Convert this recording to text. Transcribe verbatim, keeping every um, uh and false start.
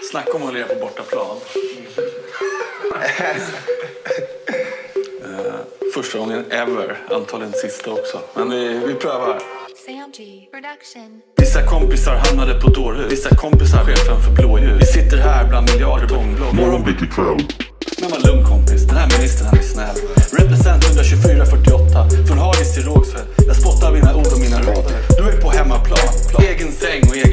Snacka om att leva på bortaplan. uh, första gången ever. Antagligen sista också. Men vi, vi prövar. Sam G Production. Vissa kompisar hamnade på dårhus. Vissa kompisar chefen för blåljus. Vi sitter här bland miljarder bångblå. Morgonblick ikväll. Men var lugn kompis, den här ministern han är snäll. Represent ett tjugofyra fyrtioåtta. Från Hagis till Rågsfäll. Jag spottar mina ord och mina rader. Du är på hemmaplan. Egen säng och egen